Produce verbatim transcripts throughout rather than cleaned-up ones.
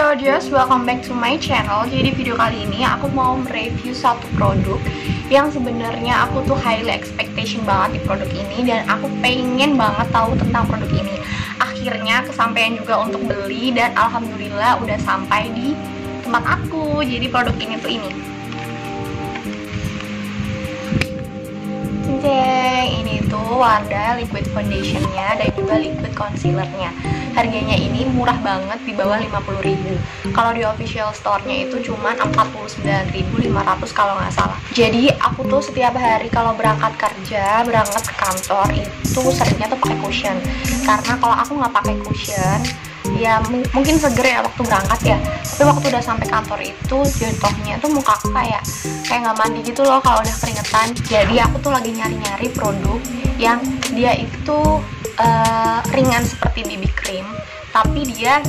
Hello just, welcome back to my channel. Jadi video kali ini aku mau mereview satu produk yang sebenarnya aku tuh highly expectation banget di produk ini, dan aku pengen banget tahu tentang produk ini. Akhirnya kesampaian juga untuk beli, dan alhamdulillah udah sampai di tempat aku. Jadi produk ini tuh ini. Cinceng, ini tuh Wardah liquid foundationnya dan juga liquid concealernya. Harganya ini murah banget, di bawah lima puluh ribu. Kalau di official store-nya itu cuman empat puluh sembilan ribu lima ratus kalau nggak salah. Jadi aku tuh setiap hari kalau berangkat kerja, berangkat ke kantor itu seringnya tuh pakai cushion. Karena kalau aku nggak pakai cushion, ya mungkin seger ya waktu berangkat ya, tapi waktu udah sampai kantor itu jatuhnya tuh muka aku kayak kayak nggak mandi gitu loh kalau udah keringetan. Jadi aku tuh lagi nyari-nyari produk yang dia itu uh, ringan seperti B B cream, tapi dia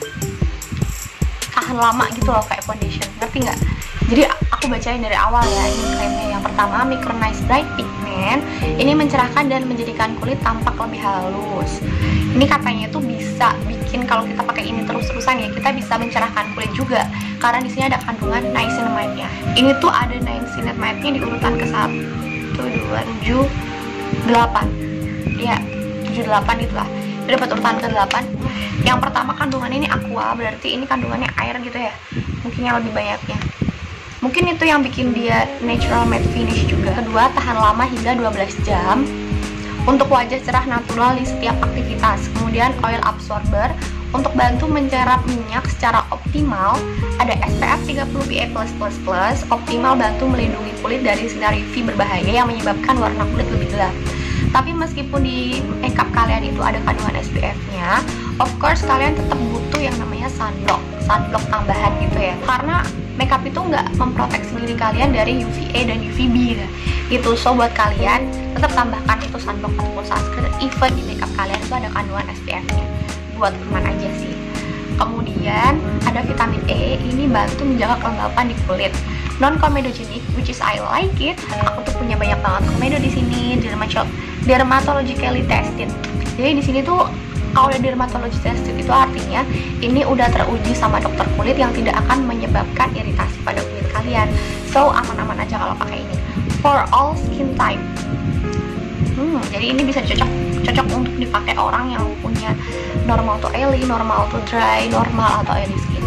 tahan lama gitu loh kayak foundation, ngerti nggak? Jadi aku bacain dari awal ya. Ini klaimnya yang pertama, Micronized Bright Pigment. Ini mencerahkan dan menjadikan kulit tampak lebih halus. Ini katanya tuh bisa bikin, kalau kita pakai ini terus-terusan ya, kita bisa mencerahkan kulit juga, karena di sini ada kandungan niacinamide-nya. Ini tuh ada niacinamide-nya di urutan ke satu, dua, tujuh, delapan. Ya, tujuh, delapan itulah. Ini dapat urutan ke delapan. Yang pertama kandungannya ini aqua, berarti ini kandungannya air gitu ya. Mungkin yang lebih banyaknya. Mungkin itu yang bikin dia natural matte finish juga. Kedua, tahan lama hingga dua belas jam. Untuk wajah cerah natural di setiap aktivitas. Kemudian oil absorber, untuk bantu mencerap minyak secara optimal. Ada S P F tiga puluh P A plus plus plus, optimal bantu melindungi kulit dari sinar U V berbahaya yang menyebabkan warna kulit lebih gelap. Tapi meskipun di makeup kalian itu ada kandungan S P F-nya, of course kalian tetap butuh yang namanya sunblock, sunblock tambahan gitu ya. Karena makeup itu nggak memproteksi diri kalian dari U V A dan U V B gitu. So buat kalian tetap tambahkan itu sunblock ataupun sunscreen, even di makeup kalian itu ada kandungan S P F-nya, buat aman aja sih. Kemudian ada vitamin E, ini bantu menjaga kelembapan di kulit. Non comedogenic, which is I like it. Aku tuh punya banyak banget komedo di sini, dermatologically tested. Jadi di sini tuh kalau udah dermatology tested itu artinya ini udah teruji sama dokter kulit yang tidak akan menyebabkan iritasi pada kulit kalian. So aman-aman aja kalau pakai ini. For all skin type. Hmm, jadi ini bisa cocok cocok untuk dipakai orang yang punya normal to oily, normal to dry, normal atau oily skin.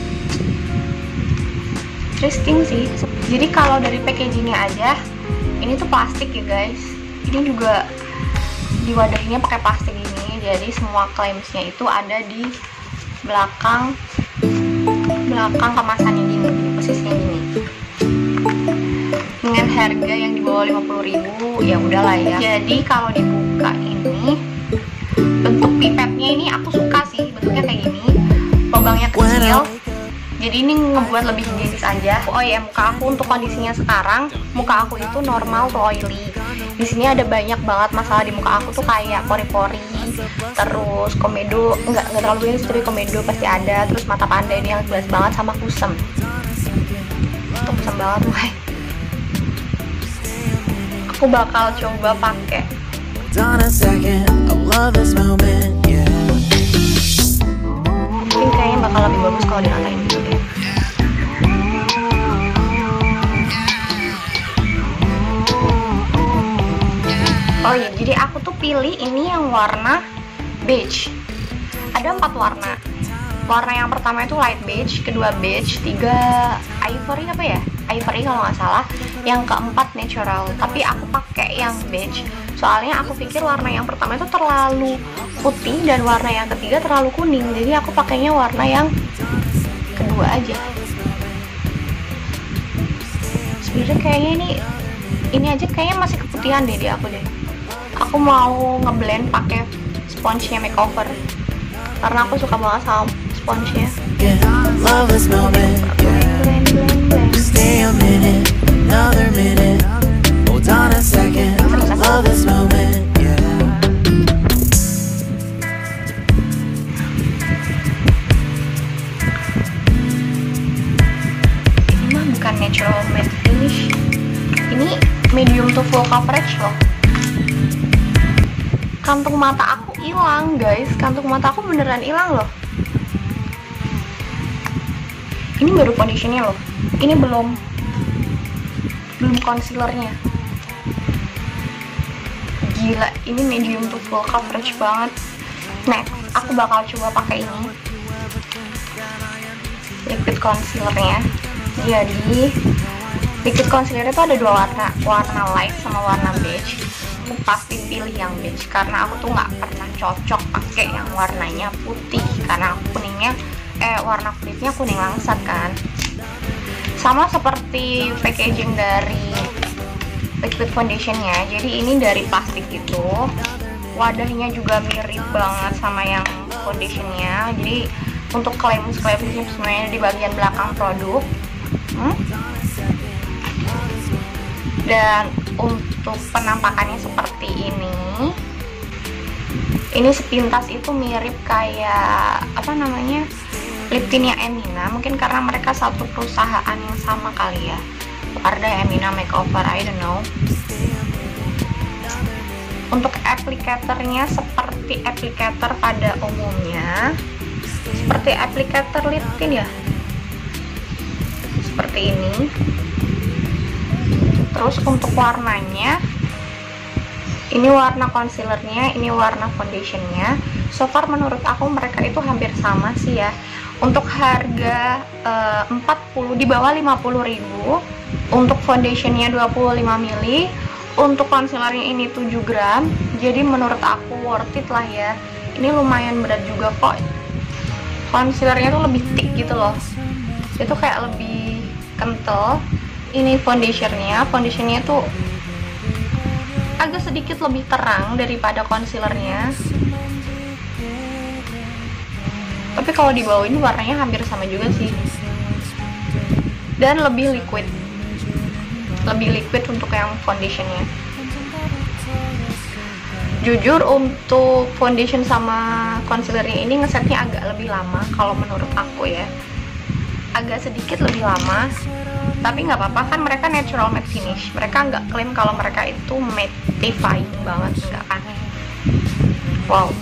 Interesting sih. Jadi kalau dari packagingnya aja, ini tuh plastik ya guys. Ini juga di wadahnya pakai plastik ini. Jadi semua claimsnya itu ada di belakang belakang kemasannya gini, posisinya gini. Dengan harga yang di bawah lima puluh ribu, ya udahlah ya. Jadi kalau dibuka ini, bentuk pipetnya ini aku suka sih, bentuknya kayak gini, lubangnya kecil. Jadi ini ngebuat lebih higienis aja. Oh ya, muka aku untuk kondisinya sekarang, muka aku itu normal to oily. Di sini ada banyak banget masalah di muka aku tuh, kayak pori-pori, terus komedo, enggak enggak terlalu banyak, tapi komedo pasti ada. Terus mata panda ini yang jelas banget, sama kusem. Itu kusem banget, woy. Aku bakal coba pakai. Mungkin kayaknya bakal lebih bagus kalau dialain dulu deh. Oh iya, jadi aku tuh pilih ini yang warna beige. Ada empat warna. Warna yang pertama itu light beige, kedua beige, tiga ivory apa ya? Ivory kalau nggak salah. Yang keempat natural. Tapi aku pakai yang beige. Soalnya aku pikir warna yang pertama itu terlalu putih dan warna yang ketiga terlalu kuning. Jadi aku pakainya warna yang kedua aja. Sebenarnya kayaknya ini ini aja kayaknya masih keputihan deh di aku deh. Aku mau ngeblend pakai sponge-nya makeover karena aku suka banget sama sponge-nya. Blend, blend, blend. Stay a minute, another minute. Hold on a second. Love this moment. Ini mah bukan natural matte finish. Ini medium to full coverage loh. Kantung mata aku hilang guys, kantung mata aku beneran hilang loh. Ini baru foundationnya loh, ini belum belum concealernya. Gila, ini medium to full coverage banget. Next, aku bakal coba pakai ini liquid concealernya. Jadi liquid concealer itu ada dua warna, warna light sama warna beige. Aku pasti pilih yang beige karena aku tuh nggak pernah cocok pakai yang warnanya putih, karena aku kuningnya eh warna kulitnya kuning langsat kan. Sama seperti packaging dari liquid foundationnya, jadi ini dari plastik gitu. Wadahnya juga mirip banget sama yang foundationnya. Jadi untuk klemus-klemusnya sebenarnya di bagian belakang produk. hmm? Dan untuk penampakannya seperti ini. Ini sepintas itu mirip kayak apa namanya, lip tintnya Emina, mungkin karena mereka satu perusahaan yang sama kali ya. Wardah Emina Makeover, I don't know. Untuk aplikatornya seperti aplikator pada umumnya, seperti aplikator lip tint ya, seperti ini. Terus untuk warnanya, ini warna concealernya, ini warna foundationnya. So far menurut aku mereka itu hampir sama sih ya. Untuk harga uh, empat puluh, di bawah lima puluh ribu. Untuk foundationnya dua puluh lima mili, untuk concealernya ini tujuh gram. Jadi menurut aku worth it lah ya. Ini lumayan berat juga kok. Concealernya tuh lebih thick gitu loh, itu kayak lebih kental. Ini foundationnya, foundationnya tuh agak sedikit lebih terang daripada concealernya. Tapi kalau di bawah ini warnanya hampir sama juga sih. Dan lebih liquid. Lebih liquid untuk yang foundationnya. Jujur untuk foundation sama concealernya ini ngesetnya agak lebih lama kalau menurut aku ya. Agak sedikit lebih lama. Tapi nggak apa-apa, kan mereka natural matte finish. Mereka nggak klaim kalau mereka itu mattifying banget, nggak kan. Wow.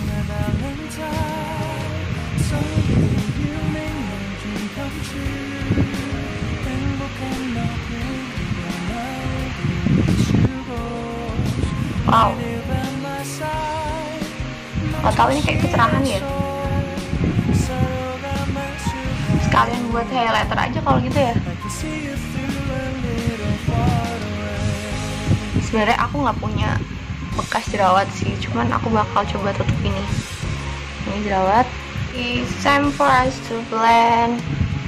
Wow. Gak tau ini kayak kecerahan ya. Sekalian buat highlighter aja kalau gitu ya. Sebenarnya aku nggak punya bekas jerawat sih, cuman aku bakal coba tutup ini. Ini jerawat. It's time for us to blend.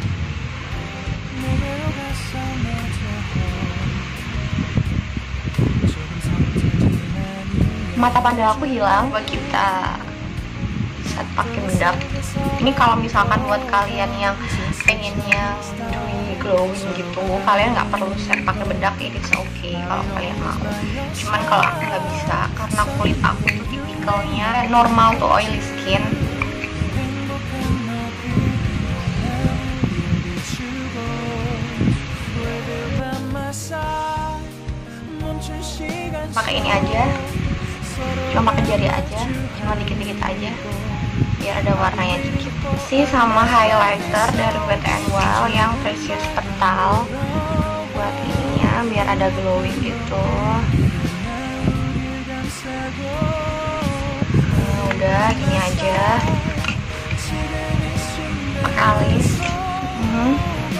Mata panda aku hilang, buat kita set pakai bedak. Ini kalau misalkan buat kalian yang pengen yang dewy glowing gitu, kalian nggak perlu set pakai bedak, it's okay kalau kalian mau. Cuman kalau aku nggak bisa karena kulit aku tuh tipikalnya normal tuh oily skin. Pakai ini aja, cuma pakai jari aja, cuma dikit-dikit aja biar ada warnanya dikit sih. Sama highlighter dari Wet n Wild yang Precious Petal buat ininya biar ada glowing gitu. Nah, udah gini aja, pakai alis. hmm.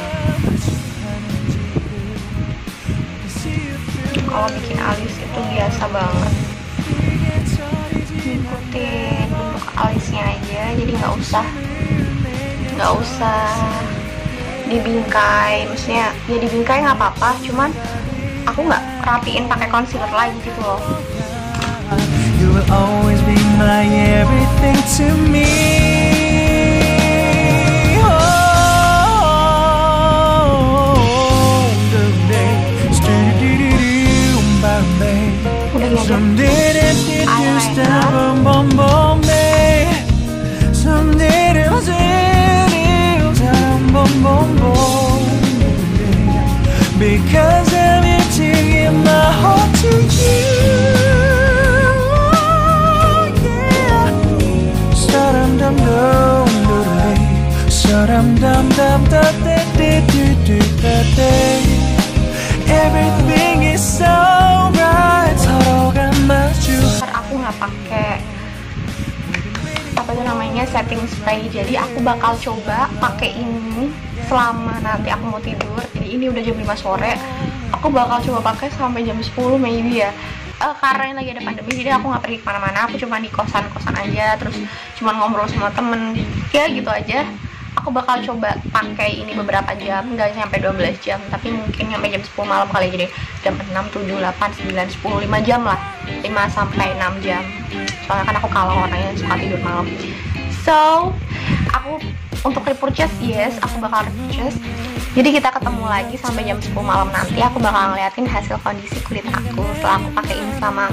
Kalau bikin alis itu biasa banget, ikutin bentuk alisnya aja, jadi nggak usah nggak usah dibingkai. Maksudnya ya dibingkai nggak apa-apa, cuman aku nggak rapiin pakai concealer lagi gitu loh. You will always be my everything to me. Because I'm emptying my heart to you. Yeah. Sa-dum dum dum dum dum dum dum dum dum. setting spray. Jadi aku bakal coba pakai ini selama nanti aku mau tidur. Jadi ini udah jam lima sore, aku bakal coba pakai sampai jam sepuluh maybe ya. Uh, karena ini lagi ada pandemi, jadi aku nggak pergi kemana-mana, aku cuma di kosan-kosan aja, terus cuma ngobrol sama temen, ya gitu aja. Aku bakal coba pakai ini beberapa jam, nggak sampai dua belas jam, tapi mungkin sampai jam sepuluh malam kali. Jadi jam enam, tujuh, delapan, sembilan, sepuluh, lima jam lah, lima sampai enam jam. Soalnya kan aku kalau orangnya suka tidur malam. So, aku untuk repurchase, yes, aku bakal repurchase. Jadi kita ketemu lagi sampai jam sepuluh malam nanti. Aku bakal ngeliatin hasil kondisi kulit aku setelah aku pakai ini selama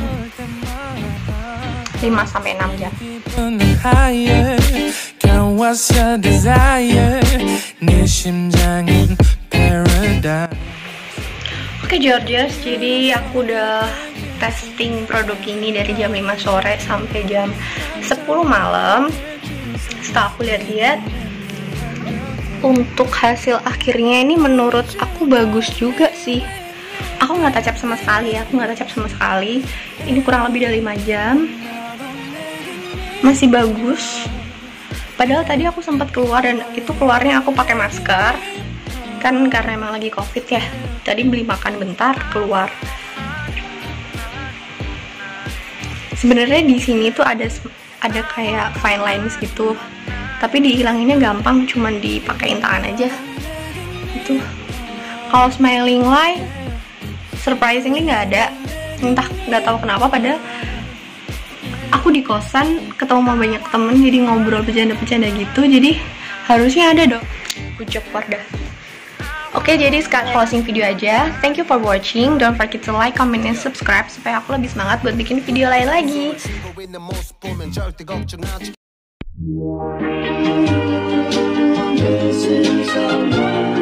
lima sampai enam jam. Oke Georges, jadi aku udah testing produk ini dari jam lima sore sampai jam sepuluh malam. Setelah aku lihat-lihat, untuk hasil akhirnya ini menurut aku bagus juga sih. Aku nggak touch up sama sekali, aku nggak touch up sama sekali. Ini kurang lebih dari lima jam, masih bagus. Padahal tadi aku sempat keluar dan itu keluarnya aku pakai masker, kan karena emang lagi covid ya. Tadi beli makan bentar keluar. Sebenarnya di sini tuh ada ada kayak fine lines gitu, tapi dihilanginnya gampang, cuman dipakein tangan aja itu. Kalau smiling line surprisingly nggak ada, entah nggak tahu kenapa. Padahal aku di kosan ketemu sama banyak temen, jadi ngobrol bercanda-bercanda gitu, jadi harusnya ada dong. Ucap Wardah. Oke, jadi sekarang closing video aja. Thank you for watching. Don't forget to like, comment, and subscribe supaya aku lebih semangat buat bikin video lain lagi. This is